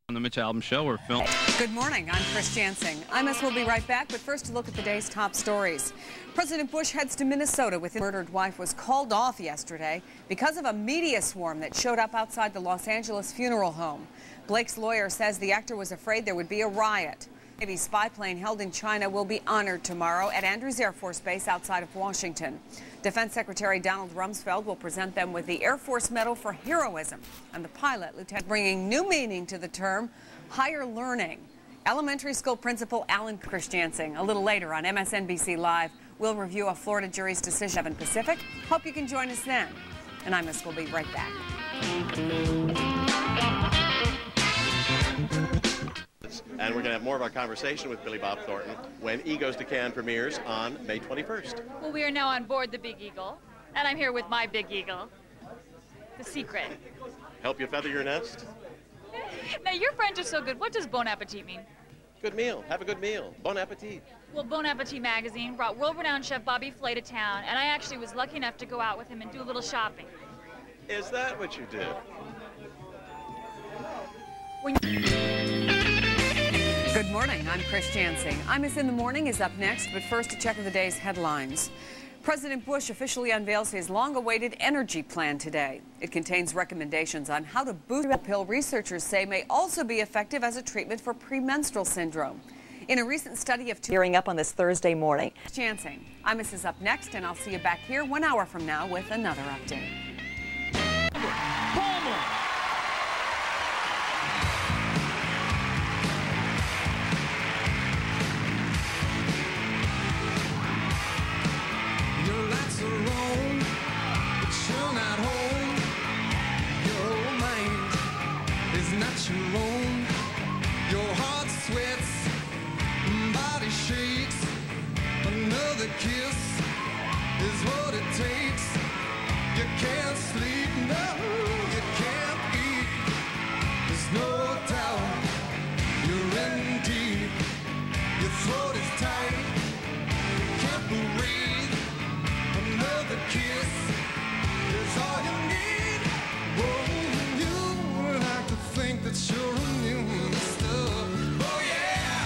On the Mitch Albom Show, we're filming. Good morning, I'm Chris Jansing. We'll be right back, but first a look at the day's top stories. President Bush heads to Minnesota with his murdered wife was called off yesterday because of a media swarm that showed up outside the Los Angeles funeral home. Blake's lawyer says the actor was afraid there would be a riot. Navy spy plane held in China will be honored tomorrow at Andrews Air Force Base outside of Washington. Defense Secretary Donald Rumsfeld will present them with the Air Force Medal for Heroism. And the pilot, Lieutenant, bringing new meaning to the term higher learning. Elementary school principal Chris Jansing. A little later on MSNBC Live, we'll review a Florida jury's decision 7 Pacific. Hope you can join us then. And we'll be right back. And we're going to have more of our conversation with Billy Bob Thornton when E Goes to Cannes premieres on May 21st. Well, we are now on board the Big Eagle, and I'm here with my Big Eagle, the Secret. Help you feather your nest? Now, your French is so good. What does bon appetit mean? Good meal. Have a good meal. Bon appetit. Well, Bon Appetit magazine brought world-renowned chef Bobby Flay to town, and I actually was lucky enough to go out with him and do a little shopping. Is that what you did? Good morning, I'm Chris Jansing. IMS in the Morning is up next, but first a check of the day's headlines. President Bush officially unveils his long-awaited energy plan today. It contains recommendations on how to boost the pill researchers say may also be effective as a treatment for premenstrual syndrome. In a recent study of gearing up on this Thursday morning. Jansing, IMS is up next, and I'll see you back here 1 hour from now with another update. Your heart sweats, body shakes. Another kiss is what it takes. You can't sleep, no, you can't eat. There's no doubt you're in deep. Your throat is tight, can't breathe. Another kiss is all you need. Whoa, you like to think that you're immune to stuff. Oh yeah.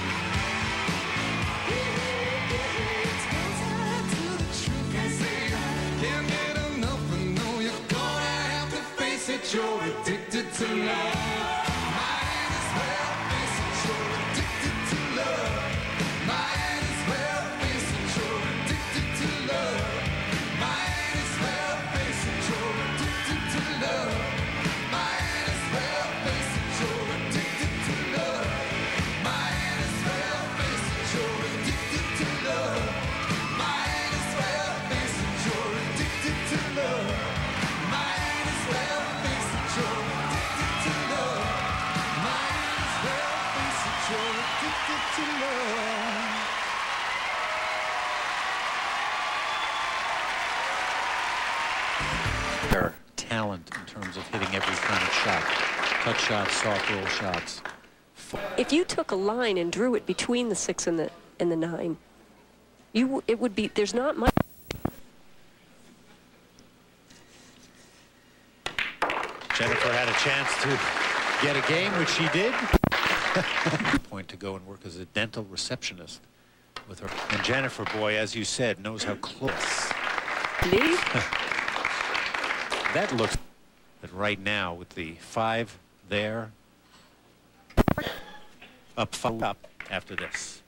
It's time to the truth and say can't get enough and know you're gonna have to face it. You're addicted to love. Might as well face it. You're addicted to love. Might as well face it. You're addicted to love. Might as well face it. You're addicted to love. Might as well face it. You're addicted to love. Might as well face it. You're addicted to love. Might as well face it. You're addicted to love. Might as well face it. You're addicted to love. Might as well face it. You're addicted to love. Their talent in terms of hitting every kind of shot. Touch shots, soft roll shots. If you took a line and drew it between the 6 and the 9, it would be, there's not much. Jennifer had a chance to get a game, which she did. Point to go and work as a dental receptionist with her. And Jennifer, boy, as you said, knows how close. Leave? That looks that right now with the 5 there. Up after this.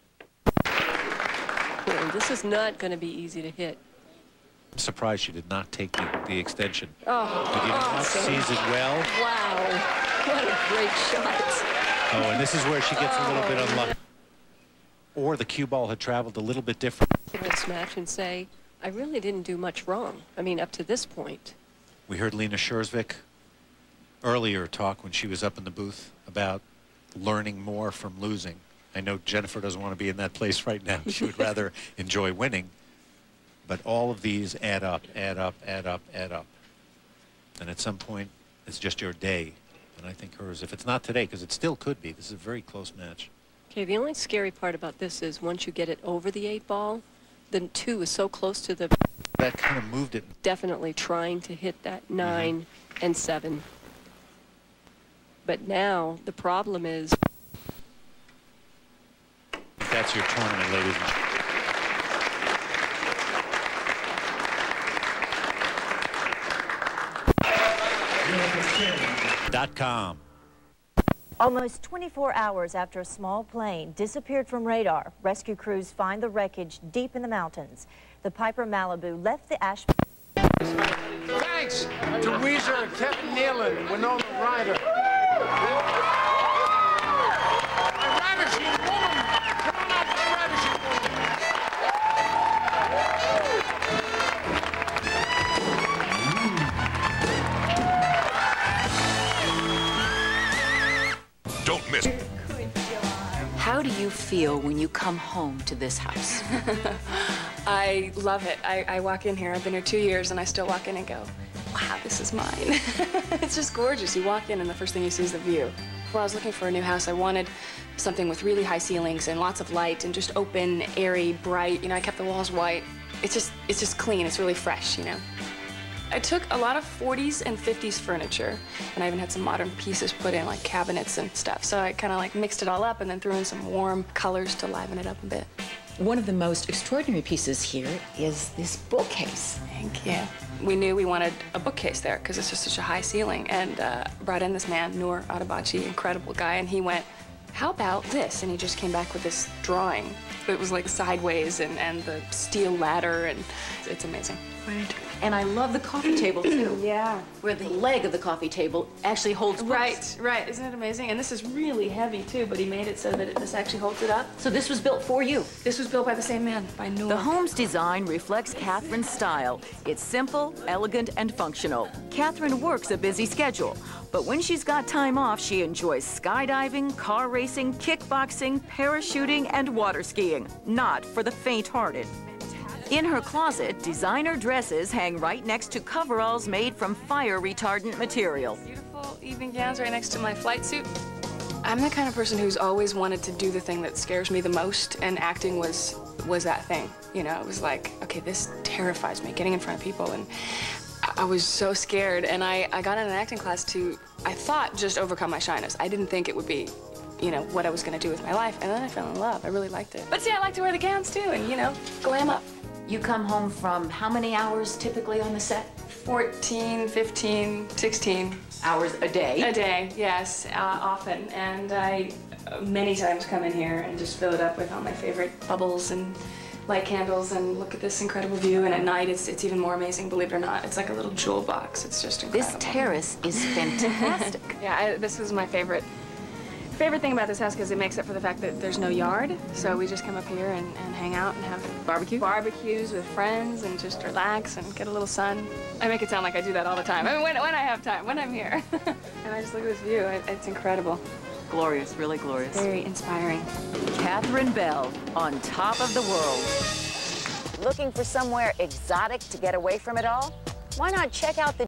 Well, this is not going to be easy to hit. I'm surprised she did not take the extension. Oh, but you know, awesome. sees it well. Wow, what a great shot. Oh, and this is where she gets a little bit unlucky. Or the cue ball had traveled a little bit different. In this match and say, I really didn't do much wrong. I mean, up to this point. We heard Lena Schurzvik earlier talk when she was up in the booth about learning more from losing. I know Jennifer doesn't want to be in that place right now. She would rather enjoy winning. But all of these add up, add up, add up, add up. And at some point, it's just your day. And I think hers, if it's not today, because it still could be, this is a very close match. Okay, the only scary part about this is once you get it over the 8 ball, then 2 is so close to the... That kind of moved it. Definitely trying to hit that 9 and 7. But now the problem is... That's your tournament, ladies and gentlemen. .com. Almost 24 hours after a small plane disappeared from radar, rescue crews find the wreckage deep in the mountains. The Piper Malibu left the ash... Thanks to Weezer, Kevin Nealon, and Winona Ryder. A ravishing woman! Come on up, a ravishing woman! Don't miss. How do you feel when you come home to this house? I love it. I walk in here, I've been here 2 years, and I still walk in and go, wow, this is mine. It's just gorgeous. You walk in and the first thing you see is the view. When I was looking for a new house, I wanted something with really high ceilings and lots of light and just open, airy, bright. You know, I kept the walls white. It's just clean. It's really fresh, you know. I took a lot of 40s and 50s furniture, and I even had some modern pieces put in, like cabinets and stuff. So I kind of like mixed it all up and then threw in some warm colors to liven it up a bit. One of the most extraordinary pieces here is this bookcase. Thank you. We knew we wanted a bookcase there because it's just such a high ceiling, and brought in this man, Noor Adabachi, incredible guy, and he went, how about this? And he just came back with this drawing. It was like sideways and the steel ladder, and it's amazing. Right. And I love the coffee table, too. Yeah. Where the leg of the coffee table actually holds books. Right, right. Isn't it amazing? And this is really heavy, too, but he made it so that this actually holds it up. So this was built for you? This was built by the same man, by Noor. The home's design reflects Catherine's style. It's simple, elegant, and functional. Catherine works a busy schedule, but when she's got time off, she enjoys skydiving, car racing, kickboxing, parachuting, and water skiing. Not for the faint-hearted. In her closet, designer dresses hang right next to coveralls made from fire-retardant material. Beautiful evening gowns right next to my flight suit. I'm the kind of person who's always wanted to do the thing that scares me the most, and acting was that thing. You know, it was like, okay, this terrifies me, getting in front of people, and I was so scared, and I got in an acting class to, I thought, just overcome my shyness. I didn't think it would be, you know, what I was going to do with my life, and then I fell in love. I really liked it. But see, I like to wear the gowns, too, and, you know, glam up. You come home from how many hours typically on the set? 14, 15, 16. Hours a day? A day, yes, often. And I many times come in here and just fill it up with all my favorite bubbles and light candles and look at this incredible view. And at night, it's even more amazing, believe it or not. It's like a little jewel box. It's just incredible. This terrace is fantastic. Yeah, this is my favorite thing about this house, because it makes up for the fact that there's no yard. So we just come up here and hang out and have barbecues with friends and just relax and get a little sun. I make it sound like I do that all the time. I mean, when I have time, when I'm here. And I just look at this view. It's incredible. Glorious, really glorious. Very inspiring. Catherine Bell, on top of the world. Looking for somewhere exotic to get away from it all? Why not check out the